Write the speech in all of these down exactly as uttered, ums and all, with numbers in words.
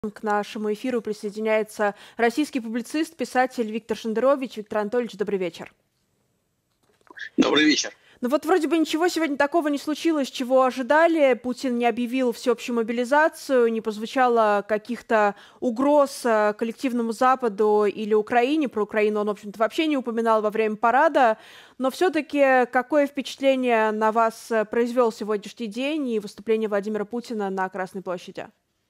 К нашему эфиру присоединяется российский публицист, писатель Виктор Шендерович. Виктор Анатольевич, добрый вечер. Добрый вечер. Ну вот вроде бы ничего сегодня такого не случилось, чего ожидали. Путин не объявил всеобщую мобилизацию, не прозвучало каких-то угроз э, коллективному Западу или Украине. Про Украину он, в общем-то, вообще не упоминал во время парада. Но все-таки какое впечатление на вас э, произвел сегодняшний день и выступление Владимира Путина на Красной площади?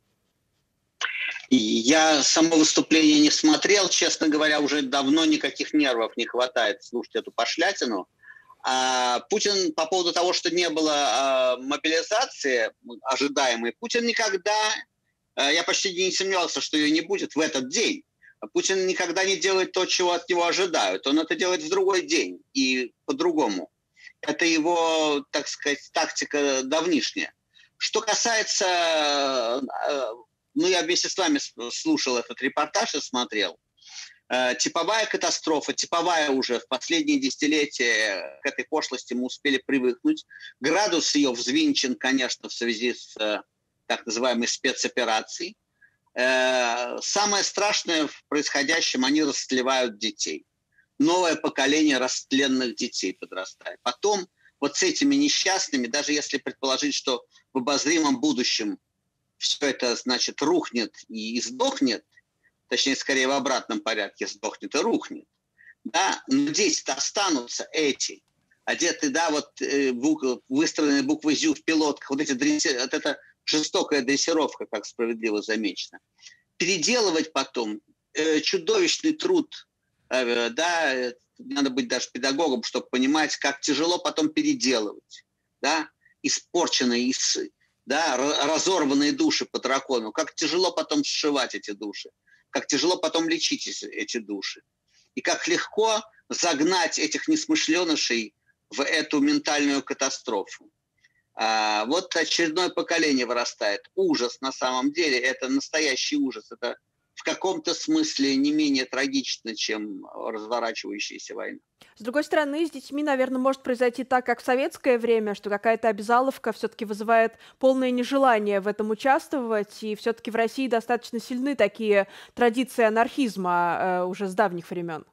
Я само выступление не смотрел, честно говоря, уже давно никаких нервов не хватает слушать эту пошлятину. А Путин по поводу того, что не было а, мобилизации ожидаемой, Путин никогда, а, я почти не сомневался, что ее не будет в этот день. Путин никогда не делает то, чего от него ожидают. Он это делает в другой день и по-другому. Это его, так сказать, тактика давнишняя. Что касается... Ну, я вместе с вами слушал этот репортаж и смотрел. Типовая катастрофа, типовая уже в последние десятилетия к этой пошлости мы успели привыкнуть. Градус ее взвинчен, конечно, в связи с так называемой спецоперацией. Самое страшное в происходящем, они растлевают детей. Новое поколение растленных детей подрастает. Потом вот с этими несчастными, даже если предположить, что в обозримом будущем все это, значит, рухнет и сдохнет, точнее, скорее в обратном порядке сдохнет и рухнет, да, но дети-то останутся эти, одеты, да, вот э, бук, выстроенные буквы «Зю» в пилотках, вот, эти дресси, вот эта жестокая дрессировка, как справедливо замечено. Переделывать потом э, чудовищный труд, э, да, надо быть даже педагогом, чтобы понимать, как тяжело потом переделывать, да, испорченные, ис, да, разорванные души по дракону, как тяжело потом сшивать эти души, как тяжело потом лечить эти души. И как легко загнать этих несмышленышей в эту ментальную катастрофу. А, вот очередное поколение вырастает. Ужас на самом деле, это настоящий ужас. Это в каком-то смысле не менее трагично, чем разворачивающаяся война. С другой стороны, с детьми, наверное, может произойти так, как в советское время, что какая-то обязаловка все-таки вызывает полное нежелание в этом участвовать, и все-таки в России достаточно сильны такие традиции анархизма э, уже с давних времен.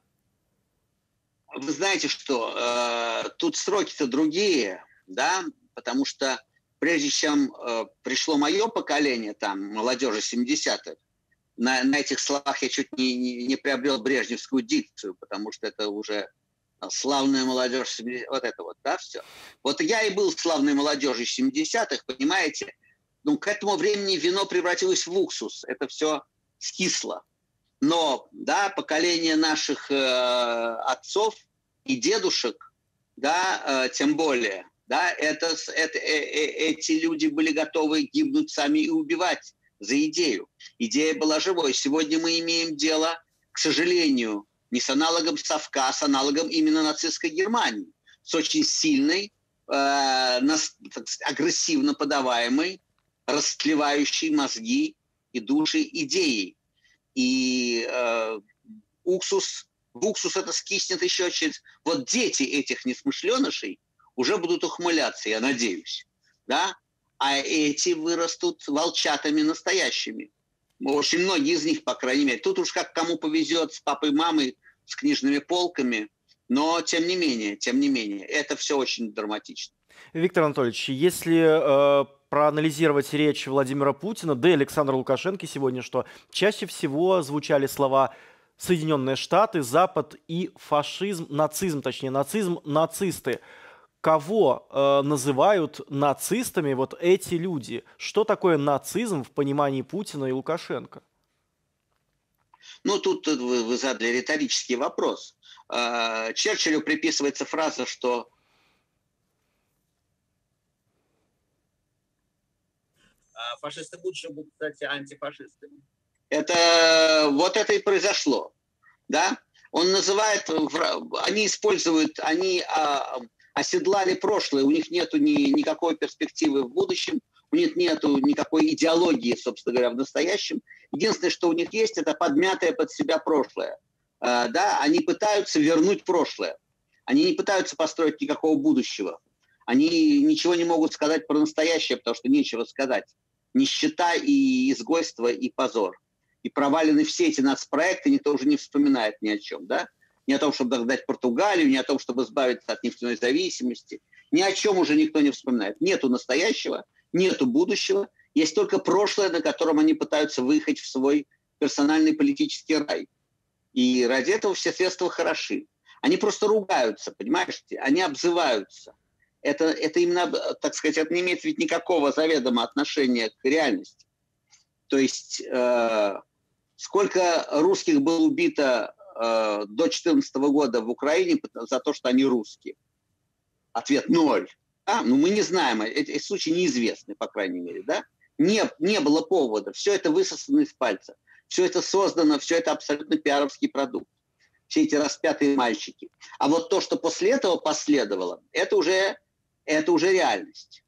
Вы знаете, что э, тут сроки-то другие, да, потому что прежде чем э, пришло мое поколение, там, молодежи семидесятых, на, на этих словах я чуть не, не, не приобрел брежневскую дикцию, потому что это уже славная молодежь, вот это вот, да, все. Вот я и был славной молодежью семидесятых, понимаете, ну, к этому времени вино превратилось в уксус, это все скисло. Но, да, поколение наших э, отцов и дедушек, да, э, тем более, да, это, это, э, э, эти люди были готовы гибнуть сами и убивать за идею. Идея была живой. Сегодня мы имеем дело, к сожалению, не с аналогом Совка, а с аналогом именно нацистской Германии, с очень сильной, э, нас, агрессивно подаваемой, растлевающей мозги и души идеей. И э, уксус, в уксус это скиснет еще через... Вот дети этих несмышленышей уже будут ухмыляться, я надеюсь, да? А эти вырастут волчатами настоящими. Очень многие из них, по крайней мере. Тут уж как кому повезет с папой, мамой, с книжными полками. Но, тем не менее, тем не менее, это все очень драматично. Виктор Анатольевич, если э, проанализировать речь Владимира Путина, да и Александра Лукашенко сегодня, что чаще всего звучали слова «Соединенные Штаты», «Запад» и «фашизм», «нацизм», точнее, «нацизм», «нацисты». Кого э, называют нацистами вот эти люди? Что такое нацизм в понимании Путина и Лукашенко? Ну, тут вы, вы задали риторический вопрос. Э, Черчиллю приписывается фраза, что фашисты лучше будут, кстати, антифашистами. Это вот это и произошло, да? Он называет, они используют, они а, оседлали прошлое, у них нету ни, никакой перспективы в будущем, у них нету никакой идеологии, собственно говоря, в настоящем. Единственное, что у них есть, это подмятое под себя прошлое. А, да? Они пытаются вернуть прошлое. Они не пытаются построить никакого будущего. Они ничего не могут сказать про настоящее, потому что нечего сказать. нищета и изгойство и позор. И провалены все эти нацпроекты, никто уже не вспоминает ни о чем, да? Ни о том, чтобы догнать Португалию, ни о том, чтобы избавиться от нефтяной зависимости. Ни о чем уже никто не вспоминает. Нету настоящего, нету будущего. Есть только прошлое, на котором они пытаются выехать в свой персональный политический рай. И ради этого все средства хороши. Они просто ругаются, понимаешь? Они обзываются. Это, это именно, так сказать, это не имеет ведь никакого заведомо отношения к реальности. То есть э, сколько русских было убито э, до две тысячи четырнадцатого года в Украине за то, что они русские? Ответ – ноль. А? Ну, мы не знаем, эти, эти случаи неизвестны, по крайней мере. Да? Не, не было повода. Все это высосано из пальца. Все это создано, все это абсолютно пиаровский продукт. Все эти распятые мальчики. А вот то, что после этого последовало, это уже, это уже реальность.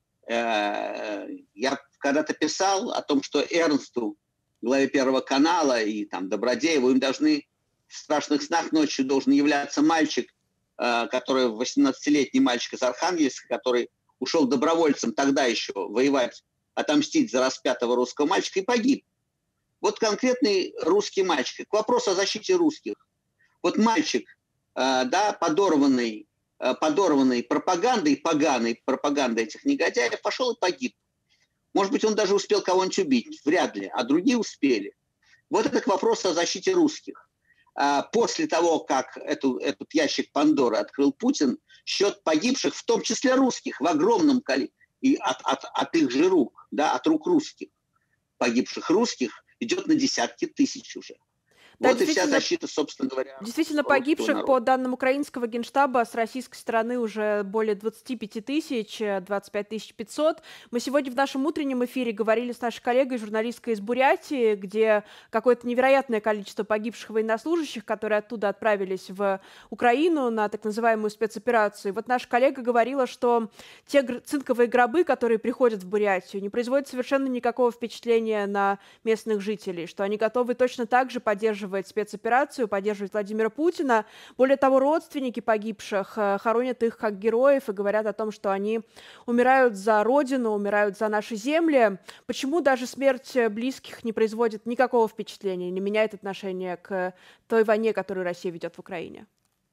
Э, я когда-то писал о том, что Эрнсту, главе Первого канала, и там Добродееву, им должны в страшных снах ночью должен являться мальчик, э, который восемнадцатилетний мальчик из Архангельска, который ушел добровольцем тогда еще воевать, отомстить за распятого русского мальчика и погиб. Вот конкретный русский мальчик. К вопросу о защите русских. Вот мальчик, э, да, подорванный, э, подорванный пропагандой, поганой пропагандой этих негодяев, пошел и погиб. Может быть, он даже успел кого-нибудь убить, вряд ли, а другие успели. Вот это к вопросу о защите русских. А после того, как эту, этот ящик Пандоры открыл Путин, счет погибших, в том числе русских, в огромном количестве, и от, от, от их же рук, да, от рук русских, погибших русских, идет на десятки тысяч уже. Да, вот и вся защита, собственно говоря. Действительно, погибших, по данным украинского генштаба, с российской стороны уже более двадцать пять тысяч, двадцать пять тысяч пятьсот. Мы сегодня в нашем утреннем эфире говорили с нашей коллегой, журналисткой из Бурятии, где какое-то невероятное количество погибших военнослужащих, которые оттуда отправились в Украину на так называемую спецоперацию. И вот наша коллега говорила, что те цинковые гробы, которые приходят в Бурятию, не производят совершенно никакого впечатления на местных жителей, что они готовы точно так же поддерживать спецоперацию, поддерживать Владимира Путина. Более того, родственники погибших хоронят их как героев и говорят о том, что они умирают за Родину, умирают за наши земли. Почему даже смерть близких не производит никакого впечатления, не меняет отношение к той войне, которую Россия ведет в Украине?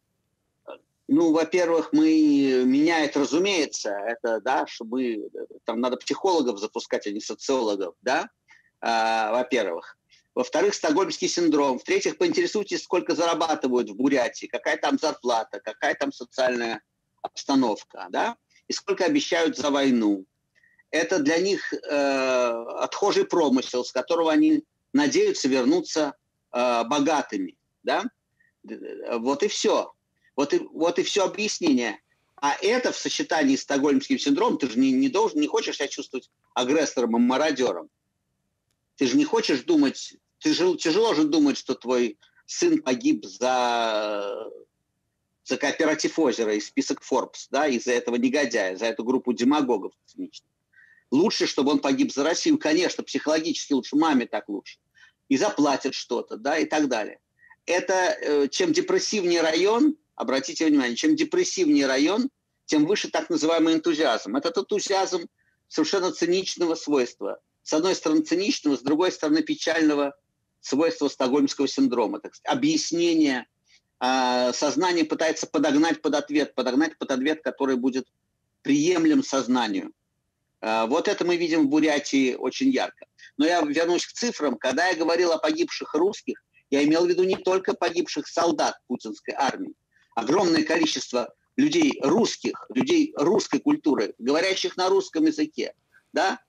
Ну, во-первых, мы меняет, разумеется, это, да, что мы, там надо психологов запускать, а не социологов, да, а, во-первых. Во-вторых, стокгольмский синдром. В-третьих, поинтересуйтесь, сколько зарабатывают в Бурятии, какая там зарплата, какая там социальная обстановка, да, и сколько обещают за войну. Это для них э, отхожий промысел, с которого они надеются вернуться э, богатыми, да. Вот и все. Вот и, вот и все объяснение. А это в сочетании с стокгольмским синдромом, ты же не, не должен, не хочешь себя чувствовать агрессором и мародером. Ты же не хочешь думать, тяжело, тяжело же думать, что твой сын погиб за, за кооператив озера и список Forbes, да, из-за этого негодяя, за эту группу демагогов циничных. Лучше, чтобы он погиб за Россию, конечно, психологически лучше, маме так лучше. И заплатят что-то, да, и так далее. Это, чем депрессивнее район, обратите внимание, чем депрессивнее район, тем выше так называемый энтузиазм. Этот энтузиазм совершенно циничного свойства. С одной стороны циничного, с другой стороны печального свойства стокгольмского синдрома. Так сказать, объяснение, э, сознание пытается подогнать под ответ, подогнать под ответ, который будет приемлем сознанию. Э, вот это мы видим в Бурятии очень ярко. Но я вернусь к цифрам. Когда я говорил о погибших русских, я имел в виду не только погибших солдат путинской армии. Огромное количество людей русских, людей русской культуры, говорящих на русском языке, да,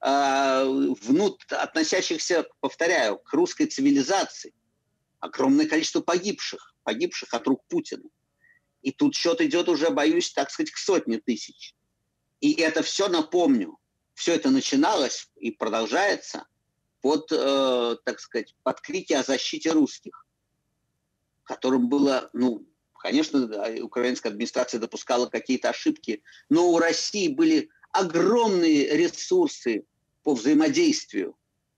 внут, относящихся, повторяю, к русской цивилизации. Огромное количество погибших, погибших от рук Путина. И тут счет идет уже, боюсь, так сказать, к сотне тысяч. И это все, напомню, все это начиналось и продолжается под, э, так сказать, под крики о защите русских, которым было, ну, конечно, украинская администрация допускала какие-то ошибки, но у России были огромные ресурсы по взаимодействию.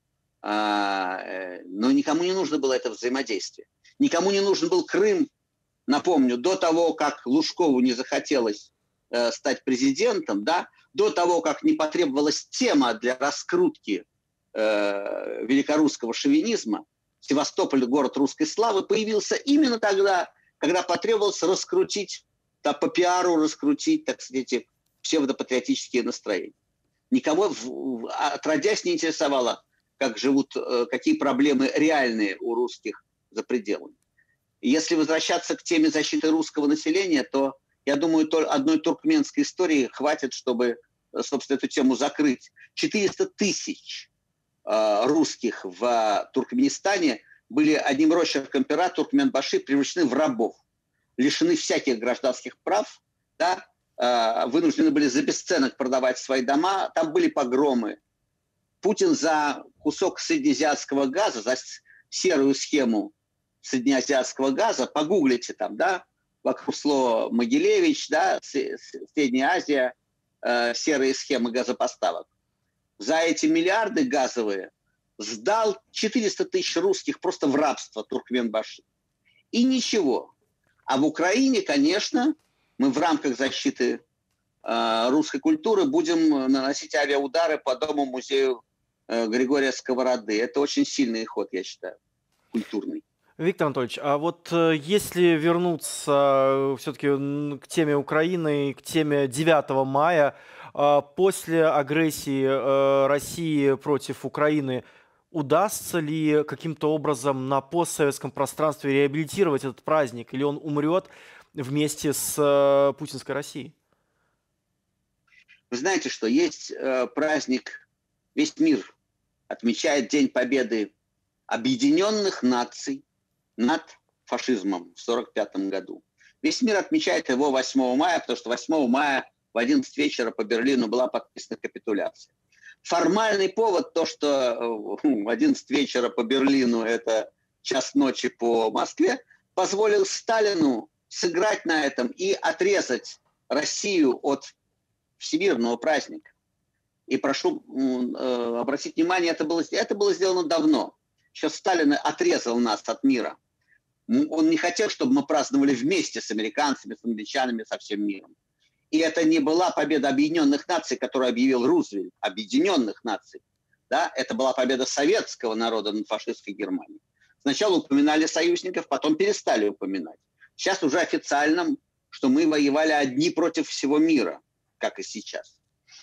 А, но никому не нужно было это взаимодействие. Никому не нужен был Крым, напомню, до того, как Лужкову не захотелось э, стать президентом, да, до того, как не потребовалась тема для раскрутки э, великорусского шовинизма, Севастополь, город русской славы, появился именно тогда, когда потребовалось раскрутить, да, по пиару раскрутить, так сказать, эти псевдопатриотические настроения. Никого в, в, отродясь не интересовало, как живут, э, какие проблемы реальные у русских за пределами. И если возвращаться к теме защиты русского населения, то, я думаю, то одной туркменской истории хватит, чтобы, собственно, эту тему закрыть. четыреста тысяч русских в Туркменистане были одним росчерком пера Туркменбаши превращены в рабов, лишены всяких гражданских прав, да, вынуждены были за бесценок продавать свои дома, там были погромы. Путин за кусок среднеазиатского газа, за серую схему среднеазиатского газа, погуглите там, да, вокруг слова Могилевич, да, Средняя Азия, э, серые схемы газопоставок. За эти миллиарды газовые сдал четыреста тысяч русских просто в рабство Туркменбаши. И ничего. А в Украине, конечно, мы в рамках защиты э, русской культуры будем наносить авиаудары по дому-музею э, Григория Сковороды. Это очень сильный ход, я считаю, культурный. Виктор Анатольевич, а вот э, если вернуться все-таки к теме Украины, к теме девятого мая, э, после агрессии э, России против Украины, удастся ли каким-то образом на постсоветском пространстве реабилитировать этот праздник, или он умрет вместе с э, путинской Россией? Вы знаете, что есть э, праздник, весь мир отмечает День Победы Объединенных Наций над фашизмом в сорок пятом году. Весь мир отмечает его восьмого мая, потому что восьмого мая в одиннадцать вечера по Берлину была подписана капитуляция. Формальный повод то, что в одиннадцать вечера по Берлину, это час ночи по Москве, позволил Сталину сыграть на этом и отрезать Россию от всемирного праздника. И прошу э, обратить внимание, это было, это было сделано давно. Сейчас Сталин отрезал нас от мира. Он не хотел, чтобы мы праздновали вместе с американцами, с англичанами, со всем миром. И это не была победа Объединенных Наций, которую объявил Рузвельт, Объединенных Наций. Да? Это была победа советского народа над фашистской Германией. Сначала упоминали союзников, потом перестали упоминать. Сейчас уже официально, что мы воевали одни против всего мира, как и сейчас.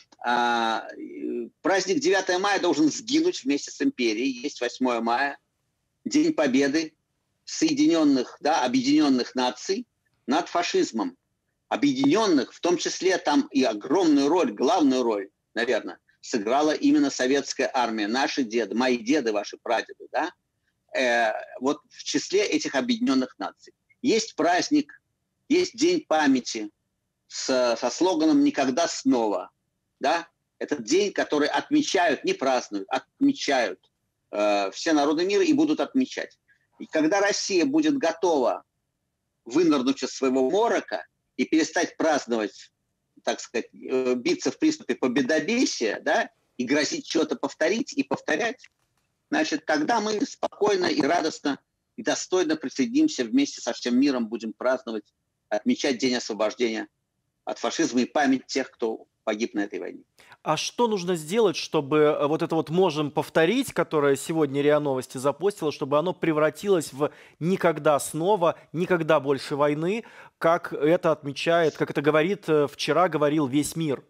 А, праздник девятого мая должен сгинуть вместе с империей. Есть восьмое мая, День Победы Соединенных, да, Объединенных Наций над фашизмом. Объединенных, в том числе там и огромную роль, главную роль, наверное, сыграла именно советская армия. Наши деды, мои деды, ваши прадеды, да, э, вот в числе этих Объединенных Наций. Есть праздник, есть День памяти с, со слоганом «Никогда снова». Да? Это день, который отмечают, не празднуют, отмечают э, все народы мира и будут отмечать. И когда Россия будет готова вынырнуть из своего морока и перестать праздновать, так сказать, э, биться в приступе победобесия, да, и грозить что-то повторить и повторять, значит, тогда мы спокойно и радостно и достойно присоединимся вместе со всем миром, будем праздновать, отмечать День освобождения от фашизма и память тех, кто погиб на этой войне. А что нужно сделать, чтобы вот это вот «можем повторить», которое сегодня РИА Новости запостило, чтобы оно превратилось в «никогда снова, никогда больше войны», как это отмечает, как это говорит, вчера говорил весь мир?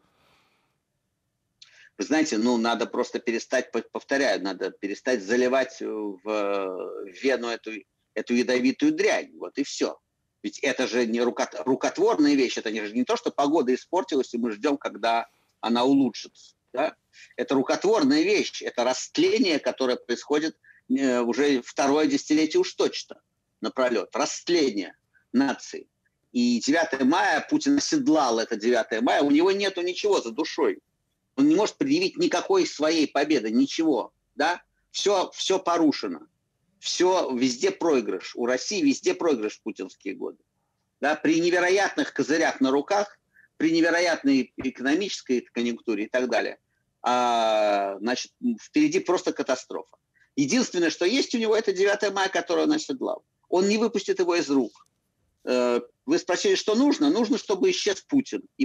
Вы знаете, ну, надо просто перестать, повторяю, надо перестать заливать в вену эту, эту ядовитую дрянь. Вот и все. Ведь это же не рукотворная вещь, это не, не то, что погода испортилась, и мы ждем, когда она улучшится. Да? Это рукотворная вещь, это растление, которое происходит э, уже второе десятилетие уж точно напролет. Растление нации. И девятое мая, Путин оседлал это девятое мая, у него нету ничего за душой. Он не может предъявить никакой своей победы, ничего. Да? Все, все порушено. Все, везде проигрыш. У России везде проигрыш в путинские годы. Да? При невероятных козырях на руках, при невероятной экономической конъюнктуре и так далее, а, значит, впереди просто катастрофа. Единственное, что есть у него, это девятое мая, которое он оседлал. Он не выпустит его из рук. Вы спросили, что нужно? Нужно, чтобы исчез Путин. И,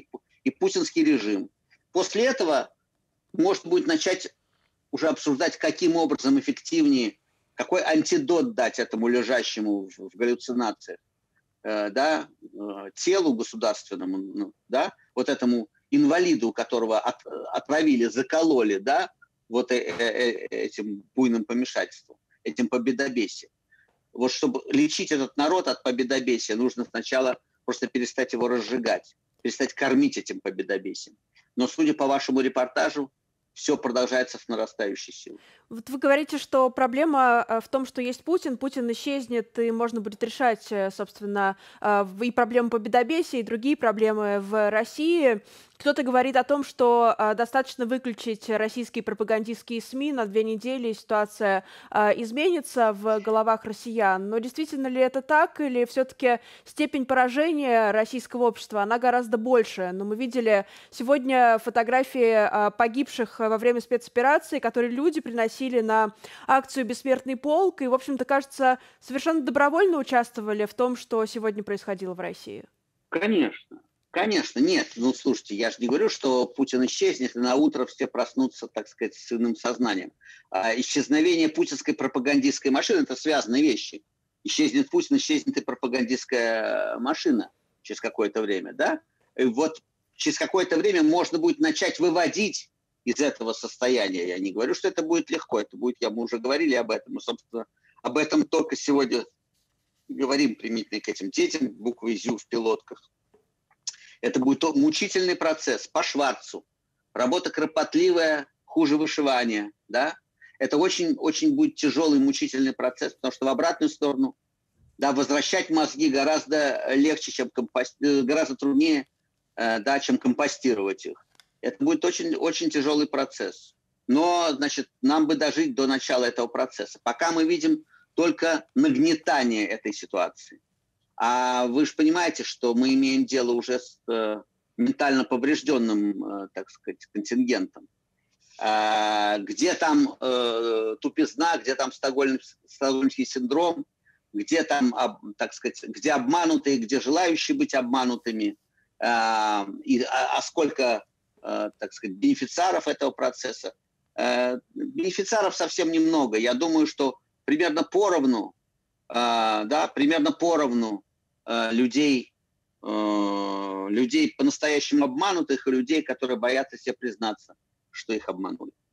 и путинский режим. После этого можно будет начать уже обсуждать, каким образом эффективнее, какой антидот дать этому лежащему в, в галлюцинациях, э, да, э, телу государственному, ну, да, вот этому инвалиду, которого от, отравили, закололи, да, вот э, э, этим буйным помешательством, этим победобесием. Вот чтобы лечить этот народ от победобесия, нужно сначала просто перестать его разжигать, перестать кормить этим победобесием. Но, судя по вашему репортажу, все продолжается с нарастающей силой. Вот вы говорите, что проблема в том, что есть Путин, Путин исчезнет, и можно будет решать, собственно, и проблемы победобесия, и другие проблемы в России. Кто-то говорит о том, что достаточно выключить российские пропагандистские СМИ на две недели, и ситуация изменится в головах россиян. Но действительно ли это так, или все-таки степень поражения российского общества, она гораздо больше? Но мы видели сегодня фотографии погибших во время спецоперации, которые люди приносили на акцию «Бессмертный полк», и, в общем-то, кажется, совершенно добровольно участвовали в том, что сегодня происходило в России. Конечно. Конечно, нет. Ну, слушайте, я же не говорю, что Путин исчезнет, и на утро все проснутся, так сказать, с иным сознанием. А исчезновение путинской пропагандистской машины – это связанные вещи. Исчезнет Путин, исчезнет и пропагандистская машина через какое-то время, да? И вот через какое-то время можно будет начать выводить из этого состояния. Я не говорю, что это будет легко, это будет, я мы уже говорили об этом, мы, собственно, об этом только сегодня говорим применительно к этим детям, буквой «Зю» в пилотках. Это будет мучительный процесс по Шварцу. Работа кропотливая, хуже вышивания. Да? Это очень-очень будет тяжелый, мучительный процесс, потому что в обратную сторону, да, возвращать мозги гораздо легче, чем компости... гораздо труднее, э, да, чем компостировать их. Это будет очень-очень тяжелый процесс. Но, значит, нам бы дожить до начала этого процесса. Пока мы видим только нагнетание этой ситуации. А вы же понимаете, что мы имеем дело уже с э, ментально поврежденным, э, так сказать, контингентом. Э, где там э, тупизна, где там стокгольм, стокгольмский синдром, где там, об, так сказать, где обманутые, где желающие быть обманутыми, э, и, а, а сколько, э, так сказать, бенефициаров этого процесса. Э, бенефициаров совсем немного. Я думаю, что примерно поровну, э, да, примерно поровну людей, людей по-настоящему обманутых и людей, которые боятся себе признаться, что их обманули.